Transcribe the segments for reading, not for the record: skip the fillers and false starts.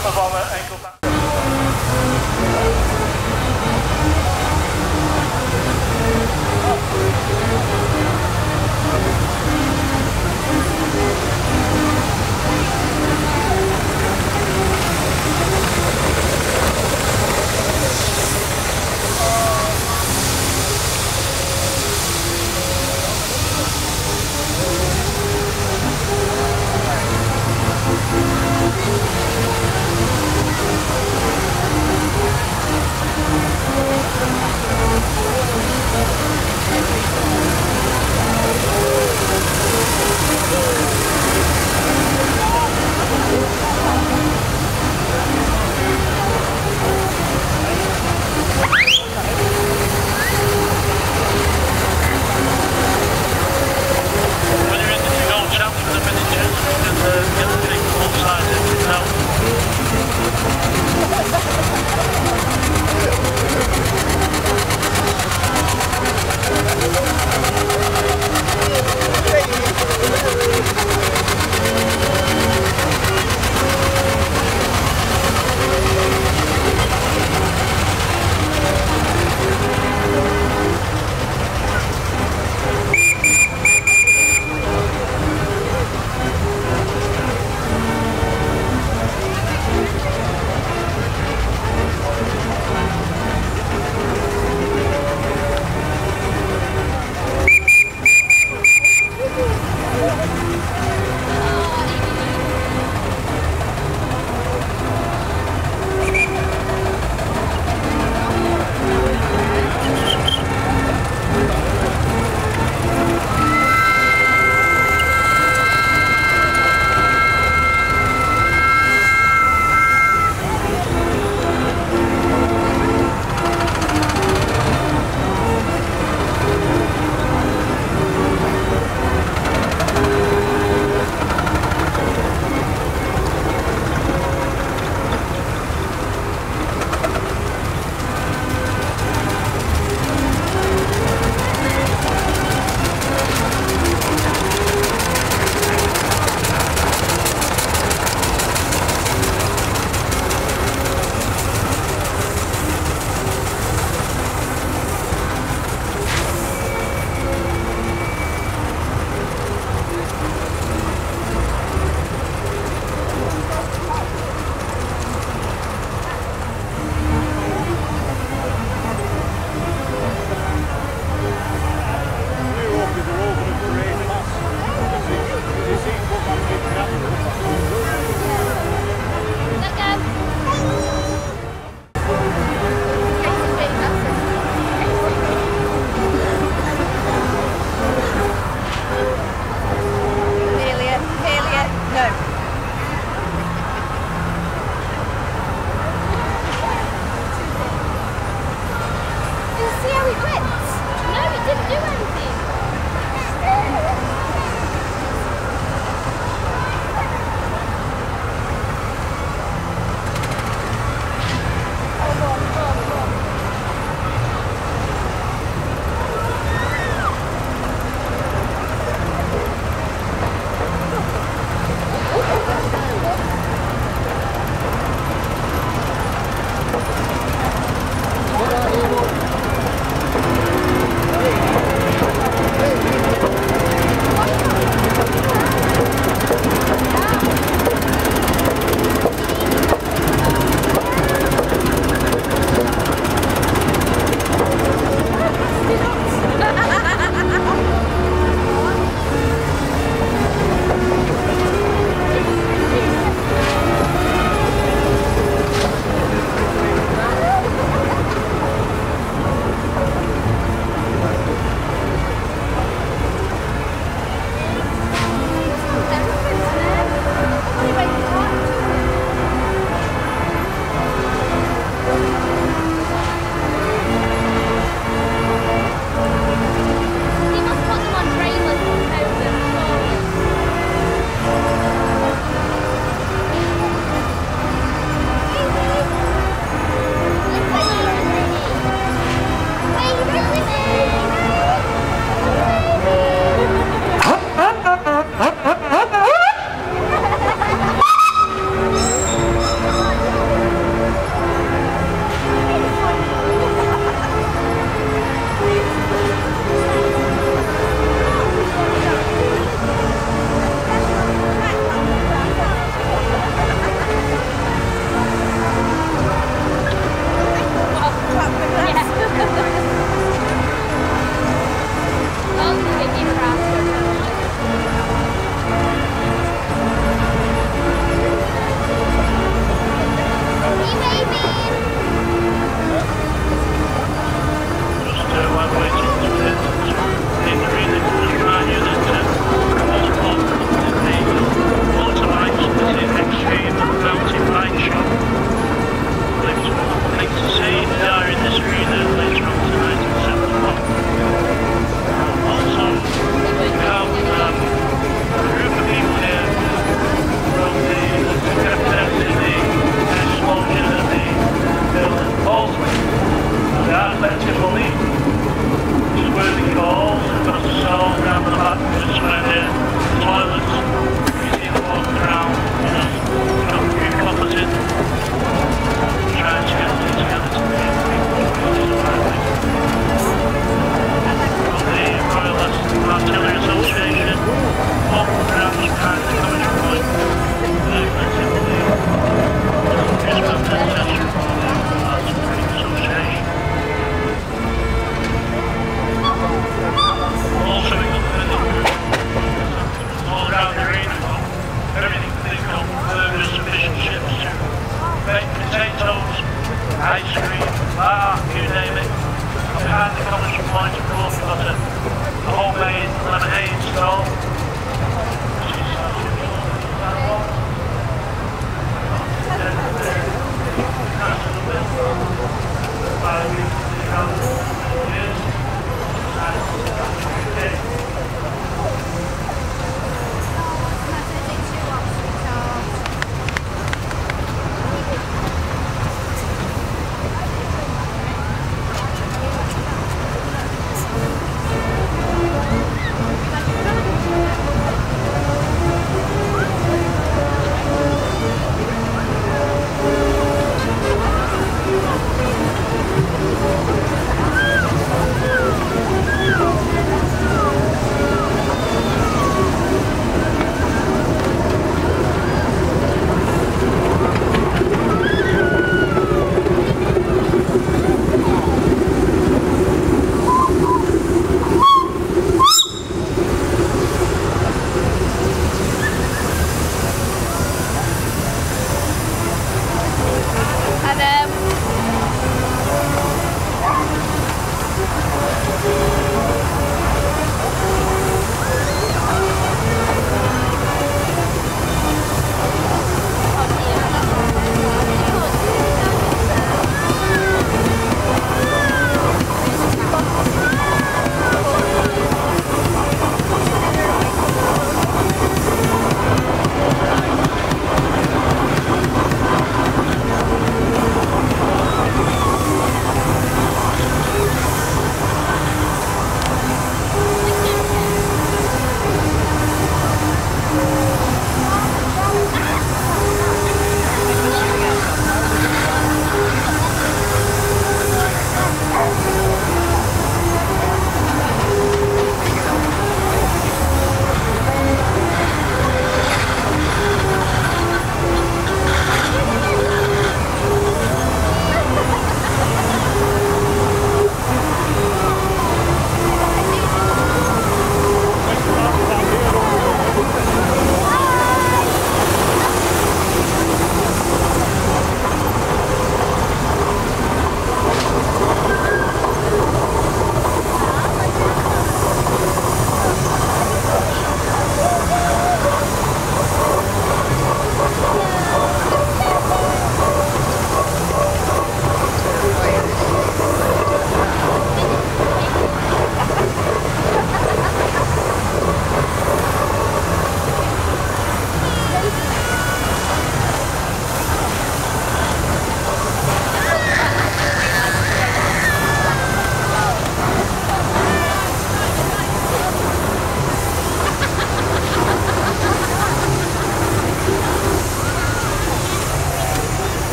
samenvallen enkel. ice cream, bar, you name it. And behind the college point, of course, we've got a homemade lemonade stall.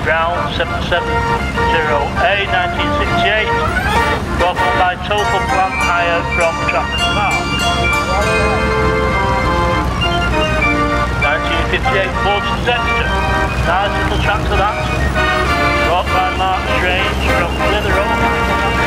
ground 770A 1968, brought on by Total Plant Hire from Trafford Park. 1958 Ford Dexter, nice little tractor that, brought by Mark Strange from Clitheroe.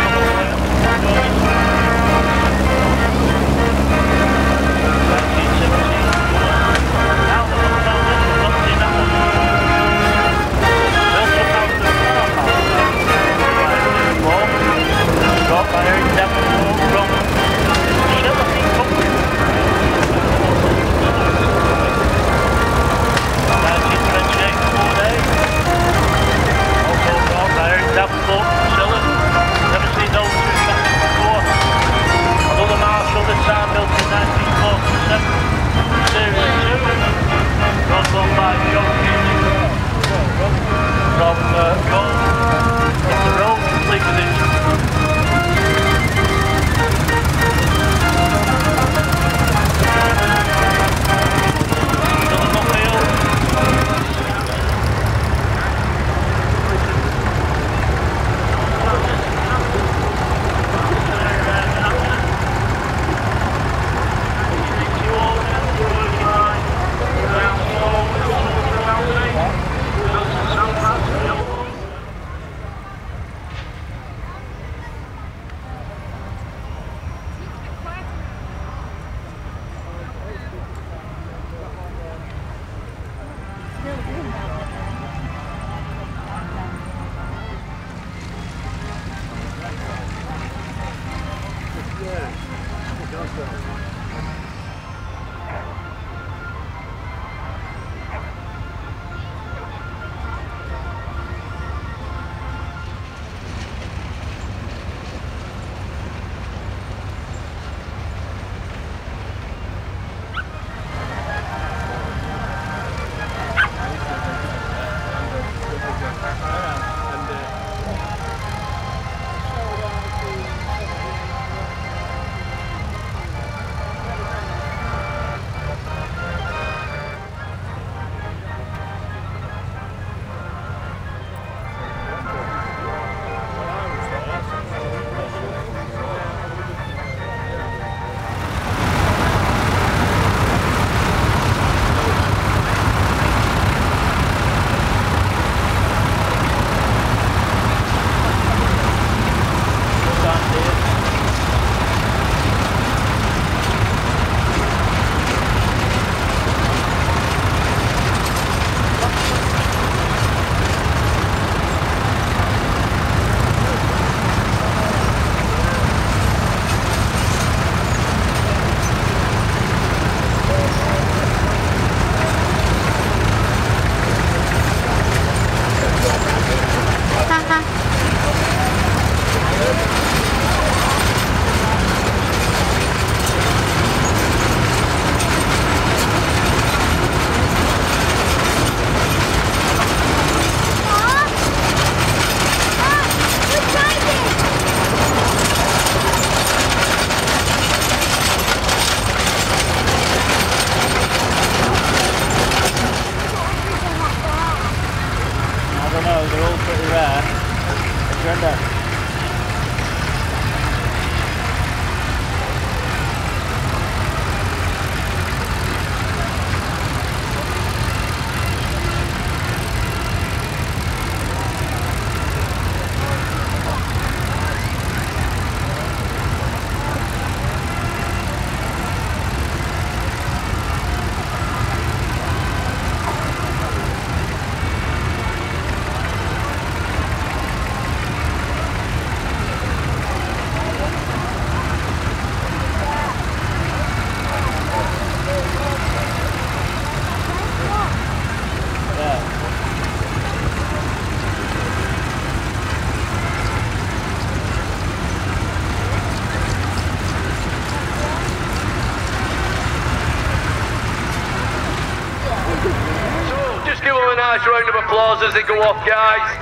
'em applause as they go off, guys.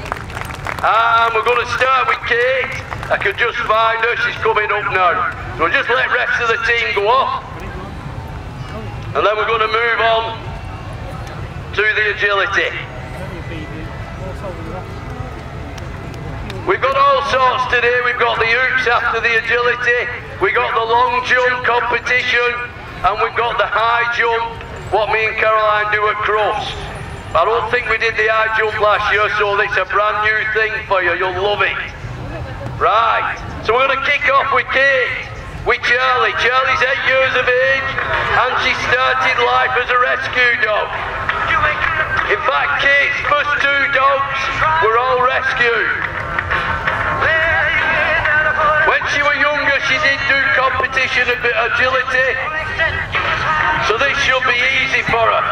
And we're going to start with Kate. I could just find her, she's coming up now. So we'll just let the rest of the team go off. And then we're going to move on to the agility. We've got all sorts today. We've got the hoops after the agility, we've got the long jump competition, and we've got the high jump, what me and Caroline do at Crufts. I don't think we did the high jump last year, so it's a brand new thing for you. You'll love it. Right, so we're going to kick off with Kate, with Charlie. Charlie's 8 years of age, and she started life as a rescue dog. In fact, Kate's first 2 dogs were all rescued. When she was younger, she did do competition, a bit of agility, so this should be easy for her.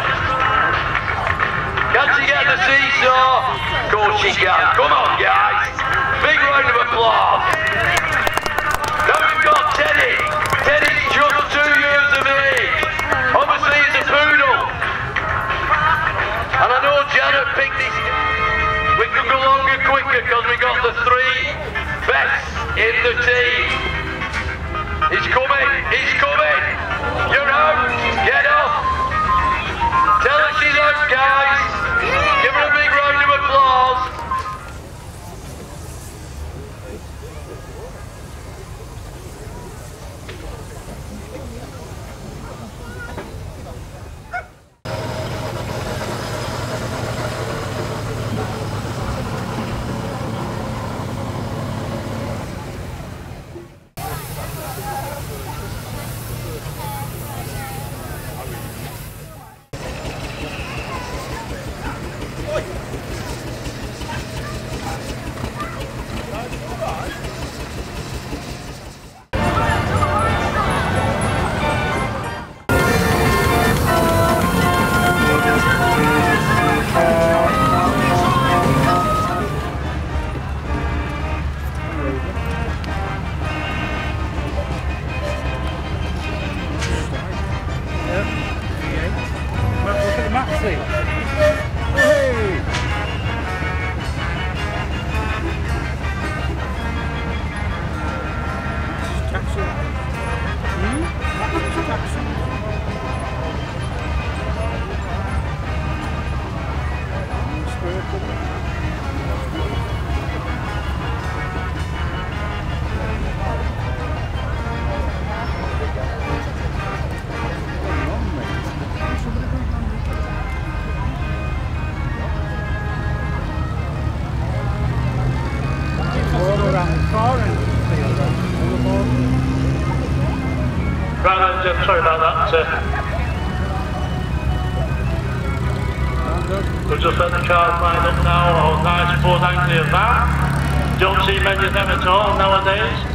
Can she get the seesaw? Of course she can. Come on, guys. Big round of applause. Now we've got Teddy. Teddy's just 2 years of age. Obviously he's a poodle. And I know Janet picked this. We could go longer quicker because we got the 3 best in the team. He's coming. He's coming. You're out. Get off. Tell her she's out, guys. Give her a big round of applause. Sorry about that. We'll just let the cars line up now. Oh, nice 490 of that. Don't see many of them at all nowadays.